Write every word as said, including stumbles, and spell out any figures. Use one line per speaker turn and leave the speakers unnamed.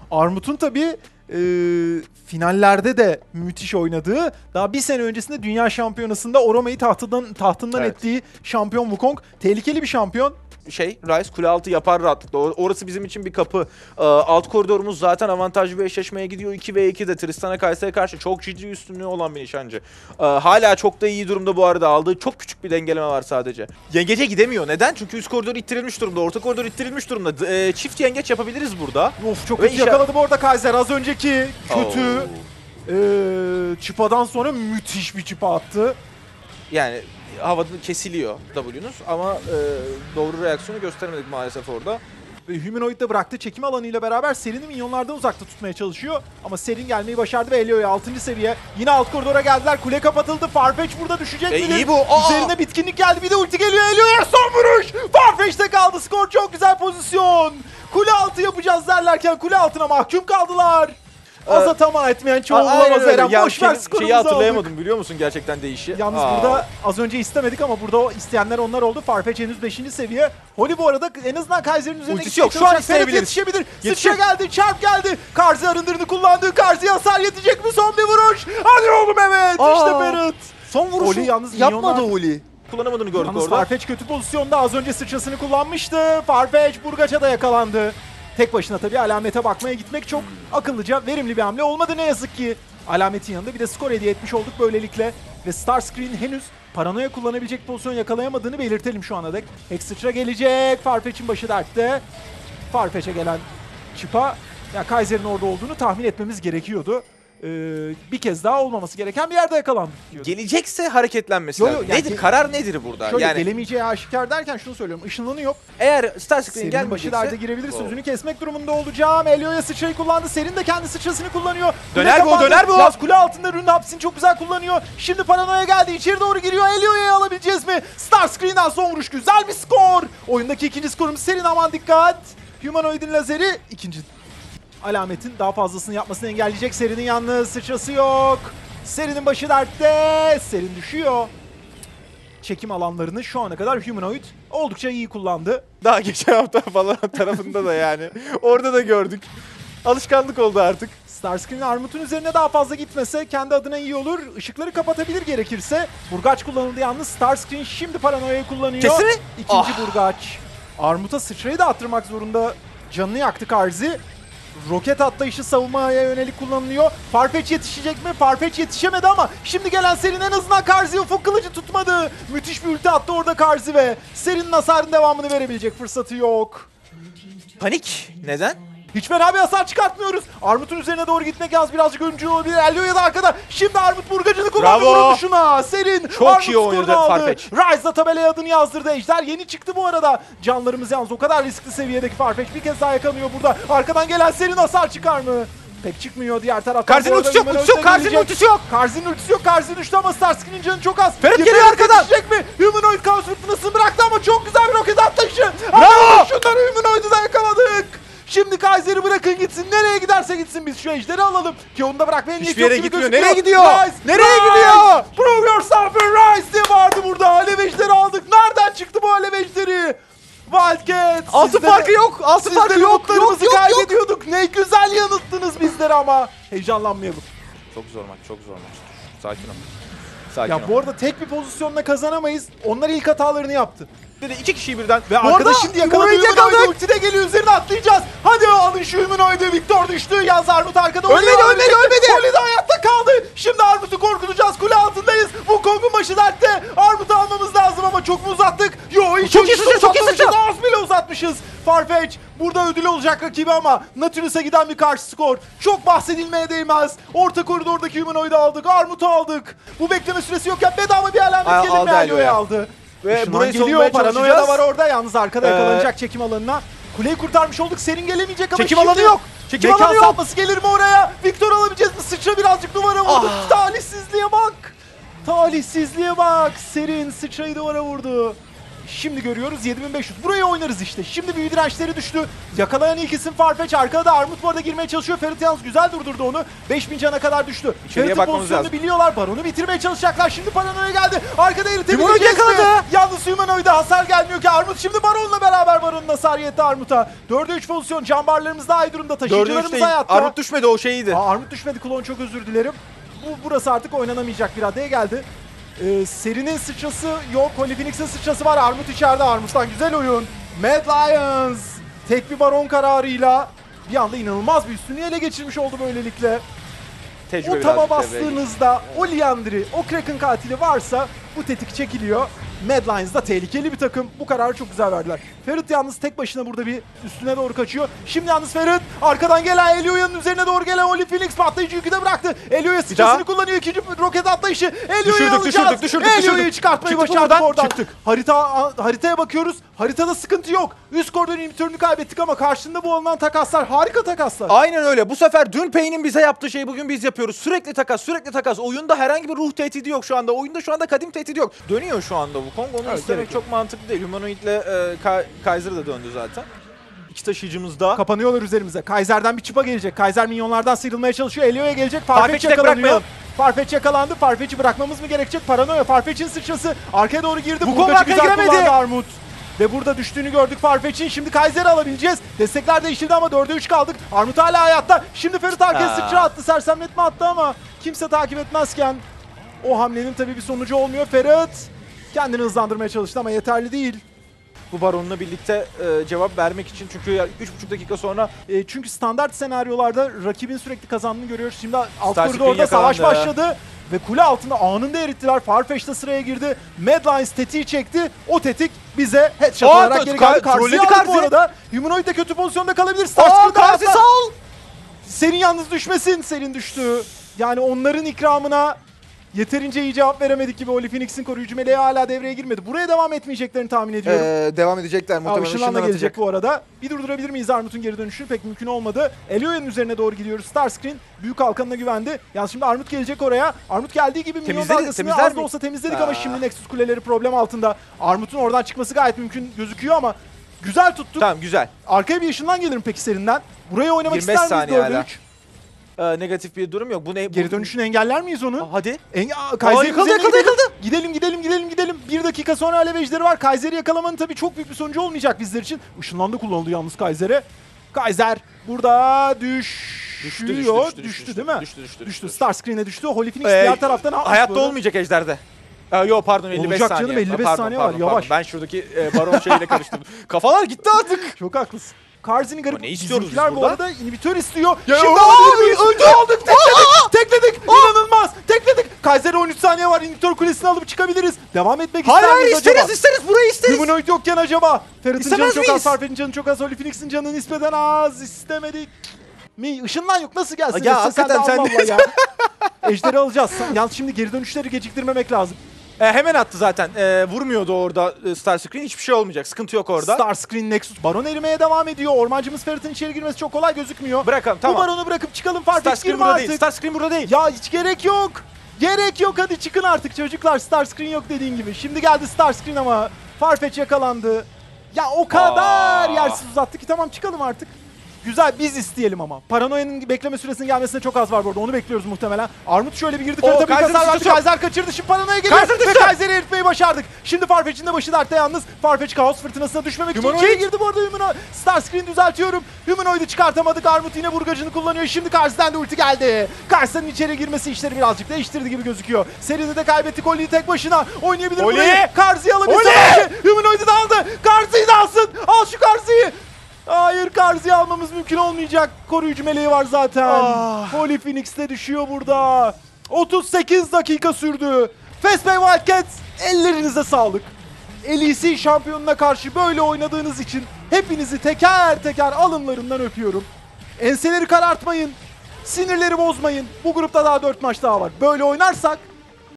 Armut'un tabii e, finallerde de müthiş oynadığı, daha bir sene öncesinde Dünya Şampiyonası'nda Oroma'yı tahtından, tahtından
Evet.
ettiği şampiyon Wukong. Tehlikeli bir şampiyon.
Şey, Ryze kule altı yapar rahatlıkla. Or- Orası bizim için bir kapı. Ee, alt koridorumuz zaten avantajlı bir eşleşmeye gidiyor. iki ve ikide Tristan'a Kaysa'ya karşı çok ciddi üstünlüğü olan bir nişancı. Ee, hala çok da iyi durumda bu arada. Aldığı çok küçük bir dengeleme var sadece. Yengece gidemiyor. Neden? Çünkü üst koridor ittirilmiş durumda. Orta koridor ittirilmiş durumda. D- e, çift yengeç yapabiliriz burada.
Of, çok
Ve
kötü
işe-
yakaladı bu arada Kaiser. Az önceki kötü
Oo.
e, çıpadan sonra müthiş bir çıpa attı.
Yani havada kesiliyor W'nuz ama e, doğru reaksiyonu gösteremedik maalesef orada.
Ve Humanoid de bıraktı. Çekim alanıyla beraber Serin'i minyonlardan uzakta tutmaya çalışıyor. Ama Serin gelmeyi başardı ve Elio'ya altıncı seviye. Yine alt koridora geldiler. Kule kapatıldı. Farfetch burada düşecek
E,
midir?
iyi bu. Aa!
Üzerine bitkinlik geldi. Bir de ulti geliyor. Elio'ya son vuruş. Farfetch'te kaldı. Skor çok güzel pozisyon. Kule altı yapacağız derlerken kule altına mahkum kaldılar. Az atama etmeyen çoğu olamaz Eren.
Ya
Boş ver,
şey-
skorumuzu
şeyi hatırlayamadım
aldık.
biliyor musun gerçekten değişi.
Yalnız
Aa.
burada az önce istemedik ama burada o isteyenler onlar oldu. Farfetch henüz beşinci seviye. Holly bu arada en azından Kaiser'in üzerine
Ultisi
gitmeye
yok. Şu an
çalışacak. Ferhat
isteyebiliriz.
yetişebilir.
Yetişir.
Sıçra geldi, çarp geldi. Karzi arındırını kullandı. Karzi'ye hasar yetecek mi? Son bir vuruş. Hadi oğlum, evet.
Aa.
İşte Ferhat.
Son vuruşu
Oli yalnız
yapmadı
milyonlar-
Oli. Kullanamadığını gördük
Yalnız
orada.
Farfetch kötü pozisyonda. Az önce sıçrasını kullanmıştı. Farfetch Burgaç'a da yakalandı. Tek başına tabii alamete bakmaya gitmek çok akıllıca, verimli bir hamle olmadı ne yazık ki. Alametin yanında bir de skor hediye etmiş olduk böylelikle. Ve Starscreen henüz paranoya kullanabilecek pozisyon yakalayamadığını belirtelim şu ana dek. Hex sıçra gelecek. Farfetch'in başı dertte. Farfetch'e gelen çıpa, ya Kaiser'in orada olduğunu tahmin etmemiz gerekiyordu. Ee, bir kez daha olmaması gereken bir yerde yakalandık diyordu.
Gelecekse hareketlenmesi
Yo, yo,
lazım.
yani
nedir?
ge-
Karar nedir burada?
Şöyle
yani
gelemeyeceği aşikar derken şunu söylüyorum. Işınlanı yok.
eğer Starscreen
Serin'in
gelmeyecekse
başı derde girebilir.
Wow.
Sözünü kesmek durumunda olacağım. Elio'ya sıçrayı kullandı. Serin de kendi sıçrasını kullanıyor.
Döner
Kule
bu,
kapandı.
döner bu.
Yalnız kule altında Rune hapsini çok güzel kullanıyor. Şimdi paranoya geldi. İçeri doğru giriyor. Elio'ya alabileceğiz mi? Starscreen'den son vuruş. Güzel bir skor. Oyundaki ikinci skorumuz Serin, aman dikkat. Humanoid'in lazeri ikinci. Alametin daha fazlasını yapmasını engelleyecek. Serin'in yalnız sıçrası yok. Serin'in başı dertte. Serin düşüyor. Çekim alanlarını şu ana kadar Humanoid oldukça iyi kullandı.
Daha geçen hafta falan tarafında da yani. Orada da gördük. Alışkanlık oldu artık.
Starscreen Armut'un üzerine daha fazla gitmese kendi adına iyi olur. Işıkları kapatabilir gerekirse. Burgaç kullanıldı yalnız. Starscreen şimdi paranoyayı kullanıyor.
Kesti mi?
İkinci
Ah.
Burgaç. Armut'a sıçrayı da attırmak zorunda. Canını yaktı Karzi. Roket atlayışı savunmaya yönelik kullanılıyor. Farfetch yetişecek mi? Farfetch yetişemedi ama şimdi gelen Serin en azından Karzi ufuk kılıcı tutmadı. Müthiş bir ulti attı orada Karzi ve Serin'in hasarın devamını verebilecek fırsatı yok.
Panik. Neden?
Hiç fena bir hasar çıkartmıyoruz. Armut'un üzerine doğru gitmek yalnız birazcık ölümcül olabilir. Elio'ya da arkada. Şimdi Armut burgacını kullandı
Bravo.
vuruşuna. Serin
Çok
Armut
iyi oynadı
skorunu aldı.
Farfetch.
Ryze'da tabelaya adını yazdırdı. Ejder yeni çıktı bu arada. Canlarımız yalnız o kadar riskli seviyedeki Farfetch bir kez daha yakalanıyor burada. Arkadan gelen Serin hasar çıkar mı? Pek çıkmıyor diğer taraftan.
Karzi'nin
Bu arada
ultisi yok,
Humanoid
ultisi yok,
de
Karzi'nin
gelecek.
ultisi yok.
Karzi'nin ultisi yok. Karzi düştü ama Starscreen'in canı çok az.
Ferhat
Yeter,
geliyor arkadan.
yetişecek mi? Humanoid kaos fırtınasını bıraktı ama çok güzel bir roket atlayışı.
Bravo.
Şunları Humanoid'u da yakaladık. Şimdi Kaiser'i bırakın gitsin. Nereye giderse gitsin biz şu ejderi alalım. Ki onu da bırakmaya niyeti
Hiçbir
yok
yere
gibi
gitmiyor.
gözüküyor.
Nereye gidiyor?
Rise,
Nereye
Rise!
gidiyor?
Prove yourself and Rise diye vardı burada. Alev ejderi aldık. Nereden çıktı bu alev ejderi? Wildcat.
Altı
sizde
farkı
de-
yok. Altı
Siz de
farkı yok. Yok
umutlarımızı
yok yok.
kaybediyorduk. Ne güzel yanılttınız bizleri ama. Heyecanlanmayalım.
Çok zor maç. Çok zor maç. Sakin ol. Sakin
Ya
ol.
bu arada tek bir pozisyonla kazanamayız. Onlar ilk hatalarını yaptı.
Dedi iki kişiyi birden.
Ve
Bu
arkada
arada
şimdi yakaladı.
Humanoid
Humanoid
yakaladık.
ulti de geliyor. Üzerine atlayacağız. Hadi alın şu Humanoid'i. Victor düştü. Yalnız Armut arkada.
Ölmedi,
Oli
ölmedi, ölmedi.
Oli de hayatta kaldı. Şimdi Armut'u korkutacağız. Kule altındayız. Bu Kong'un başı dertte. Armut'u almamız lazım ama çok mu uzattık? Yo hiç
Çok iyi
hiç
sıçra, çok iyi
uzatmamışız.
sıçra.
Az bile uzatmışız. Farfetch burada ödül olacak rakibi ama Nautilus'a giden bir karşı skor. Çok bahsedilmeye değmez. Orta koridordaki Humanoid'i aldık. Armut'u aldık. Bu bekleme süresi yokken bedava bir alamet
Al-
gelin
aldı
mi?
Elio'ya.
aldı.
Ve
Işınlan
burayı
geliyor.
savunmaya
Paranoya da var
çalışacağız.
orada. Yalnız arkada
Ee,
yakalanacak çekim alanına. Kuleyi kurtarmış olduk. Serin gelemeyecek ama
Çekim
şimdi
alanı yok. Çekim
mekan
alanı yok.
sapması gelir mi oraya? Victor alabileceğiz mi? Sıçra birazcık duvara vurdu.
Ah.
Talihsizliğe bak. Talihsizliğe bak. Serin sıçrayı duvara vurdu. Şimdi görüyoruz yedi bin beş yüz. Buraya oynarız işte. Şimdi büyü dirençleri düştü. Yakalayan ilk isim Farfetch. Arkada da Armut bu arada girmeye çalışıyor. Ferit yalnız güzel durdurdu onu. beş bin cana kadar düştü.
İçeriye
Ferit'in
bakmamız
pozisyonunu
lazım.
biliyorlar. Baron'u bitirmeye çalışacaklar. Şimdi Paranoya geldi. Arkada Erit'i
Humanoid yakaladı.
Yalnız Humanoid'a hasar gelmiyor ki. Armut şimdi Baron'la beraber Baron'un hasar yetti Armut'a. dörde üç pozisyon. Cambarlarımız daha iyi durumda.
dörde üç
Taşıyıcılarımız
değil.
hayatta.
Armut düşmedi, o şeyiydi.
Aa, Armut düşmedi. Klon çok özür dilerim. Bu burası artık oynanamayacak bir adaya geldi. Ee, serinin sıçrası yok. Holy Phoenix'in sıçrası var. Armut içeride. Armut'tan güzel oyun. Mad Lions tek bir baron kararıyla bir anda inanılmaz bir üstünlüğü ele geçirmiş oldu böylelikle.
Tecrübe
O taba
birazcık devreye girdi.
bastığınızda o Liandry, o Kraken katili varsa bu tetik çekiliyor. Mad Lions da tehlikeli bir takım. Bu kararı çok güzel verdiler. Ferit yalnız tek başına burada bir üstüne doğru kaçıyor. Şimdi yalnız Ferit arkadan gelen Elio'nun üzerine doğru gelen Holy Phoenix patlayıcı yükü de bıraktı. Elio'ya sıçrasını kullanıyor. İkinci roket atlayışı. Elio'yu
Düşürdük,
alacağız.
düşürdük, düşürdük,
Elio'yu
düşürdük.
çıkartmayı
Çıktık
başardık
oradan,
oradan.
çıktık.
Harita, haritaya bakıyoruz. Haritada sıkıntı yok. Üst koridorun imitörünü kaybettik ama karşında bu alınan takaslar harika takaslar.
Aynen öyle. Bu sefer dün Payne'in bize yaptığı şeyi bugün biz yapıyoruz. Sürekli takas, sürekli takas. Oyunda herhangi bir ruh tehdidi yok şu anda. Oyunda şu anda kadim tehdidi yok. Dönüyor şu anda bu Kong. Onu
Evet,
istemek
gerek
çok mantıklı değil. Humanoid'le e, Ka- Kaiser da döndü zaten. İki taşıyıcımız da.
Kapanıyorlar üzerimize. Kaiser'den bir çıpa gelecek. Kaiser minyonlardan sıyrılmaya çalışıyor. Elio'ya gelecek.
Farfetch'i
Farfetch
tek
yakalanıyor.
bırakmayalım.
Farfetch yakalandı. Farfetch'i bırakmamız mı gerekecek? Paranoya. Farfetch'in sıçrası arkaya doğru girdi.
Bu
Burgacı
konu arkaya
güzel
giremedi.
kullandı Armut. Ve burada düştüğünü gördük Farfetch'in. Şimdi Kaiser'i alabileceğiz. Destekler değiştirdi ama dörde üç kaldık. Armut hala hayatta. Şimdi Ferit arkaya
Aa.
sıçra attı. Sersemletme attı ama kimse takip etmezken o hamlenin tabii bir sonucu olmuyor. Ferit kendini hızlandırmaya çalıştı ama yeterli değil.
Bu baronla birlikte e, cevap vermek için, çünkü üç buçuk dakika sonra
E, çünkü standart senaryolarda rakibin sürekli kazandığını görüyoruz. Şimdi alt
Star
koridorda
Screen
savaş
yakalandı.
başladı ve kule altında anında erittiler. Farfetch de sıraya girdi. Mad Lions tetiği çekti. O tetik bize headshot
Aa,
olarak
t-
geri
ka-
geldi. Karşıya
trolledi
aldık bu
Karzi.
arada. Humanoid de kötü pozisyonda kalabilir.
Aa,
Starscream
Karzi sağ ol.
Senin yalnız düşmesin. Senin düştü. Yani onların ikramına yeterince iyi cevap veremedik gibi. Holy Phoenix'in koruyucu meleği hala devreye girmedi. Buraya devam etmeyeceklerini tahmin ediyorum.
Ee, devam edecekler
Aa,
muhtemelen.
Işınlan da
ışınlan
gelecek
atacak.
bu arada. Bir durdurabilir miyiz Armut'un geri dönüşü? Pek mümkün olmadı. Elio'nun üzerine doğru gidiyoruz. Starscreen büyük halkanına güvendi. Yalnız şimdi Armut gelecek oraya. Armut geldiği gibi minyon
Temizledi-
dalgasını
temizler
az da
mi?
olsa temizledik
Aa.
ama şimdi Nexus kuleleri problem altında. Armut'un oradan çıkması gayet mümkün gözüküyor ama güzel tuttuk.
Tamam, güzel.
Arkaya bir ışınlan gelirim peki serinden. Buraya oynamak
yirmi beş
ister miyiz
saniye
dörde
hala.
üç?
Ee, negatif bir durum yok. Bu ne?
Geri
bu...
dönüşünü engeller miyiz onu?
Aa, hadi.
En, aa, Kaiser'in
yakaladı,
üzerine
yakaladı,
gidelim.
yakaladı.
Gidelim gidelim gidelim gidelim. Bir dakika sonra alev ejderi var. Kaiser'i yakalamanın tabii çok büyük bir sonucu olmayacak bizler için. Işınlandı kullanıldı yalnız Kaiser'e. Kaiser burada düşüyor.
Düştü,
Düştü,
düştü, düştü,
düştü,
düştü,
değil mi?
düştü, düştü,
Düştü.
düştü.
Starscreen'e düştü. Holy Phoenix
Ee,
diğer taraftan atmış
hayatta
böyle.
olmayacak ejderde. Ee, yok pardon, elli beş
Olacak
saniye.
canım, elli beş
Pardon,
saniye
pardon,
var,
pardon.
yavaş.
Ben şuradaki e, baron şeyiyle karıştırdım. Kafalar gitti artık.
Çok haklısın. Karzi'nin garip
Ne istiyoruz
bizimkiler
biz
bu
burada?
arada inhibitör istiyor.
Ya,
Şimdi
aa,
alabilir miyiz?
öldü.
Aldık, tekledik, tekledik. İnanılmaz. Tekledik. Kaiser'e on üç saniye var. İnhibitör kulesini alıp çıkabiliriz. Devam etmek
Hayır
ister
hayır,
miyiz
isteriz
acaba?
isteriz burayı isteriz.
Humanoid yokken acaba? Ferit'in canı
İstemez
çok az,
miyiz?
Farfetch'in canı çok az, Holy Phoenix'in canı nispeten az. İstemedik mi? Işınlan yok, nasıl gelsin?
Ya,
Esse sen de
hakikaten
Allah
sen de-
Allah ya. Ejderi alacağız. Yalnız şimdi geri dönüşleri geciktirmemek lazım.
E, hemen attı zaten. E, vurmuyordu orada e, Starscreen. Hiçbir şey olmayacak. Sıkıntı yok orada.
Starscreen Nexus. Baron erimeye devam ediyor. Ormancımız Ferit'in içeri girmesi çok kolay gözükmüyor.
Bırakalım,
Bu
tamam.
Baron'u bırakıp çıkalım. Farfetch
Starscreen
girme
burada değil.
artık.
Starscreen burada değil.
Ya hiç gerek yok. Gerek yok, hadi çıkın artık çocuklar. Starscreen yok dediğin gibi. Şimdi geldi Starscreen ama Farfetch yakalandı. Ya o kadar
Aa.
yersiz uzattı ki tamam çıkalım artık. Güzel, biz isteyelim ama. Paranoya'nın bekleme süresinin gelmesine çok az var bu arada. Onu bekliyoruz muhtemelen. Armut şöyle bir girdi.
Oo,
Karita bir
Kaiser'ın
hasar verdi.
sıçrası yok.
Kaiser kaçırdı. Şimdi Paranoya geliyor.
Kaiser
Ve
düştü.
Kaiser'i eritmeyi başardık. Şimdi Farfetch'in de başı dertte yalnız. Farfetch kaos fırtınasına düşmemek için
Humanoid.
içeri girdi bu arada Humanoid. Starscreen düzeltiyorum. Humanoid'i çıkartamadık. Armut yine burgacını kullanıyor. Şimdi Karsi'den de ulti geldi. Karsi'nin içeri girmesi işleri birazcık değiştirdi gibi gözüküyor. Seride de kaybettik. Oli'yi tek başına oynayabilir
Oli!
burayı. Karsi'yi alabilse
Oli!
belki. Humanoid'i de aldı. Karsi'yi de alsın. Al şu Karsi'yi. Hayır, Karzi'yi almamız mümkün olmayacak. Koruyucu meleği var zaten.
Ah.
Holy Phoenix de düşüyor burada. otuz sekiz dakika sürdü. Fastbay Wildcats, ellerinize sağlık. L E C şampiyonuna karşı böyle oynadığınız için hepinizi teker teker alınlarından öpüyorum. Enseleri karartmayın. Sinirleri bozmayın. Bu grupta daha dört maç daha var. Böyle oynarsak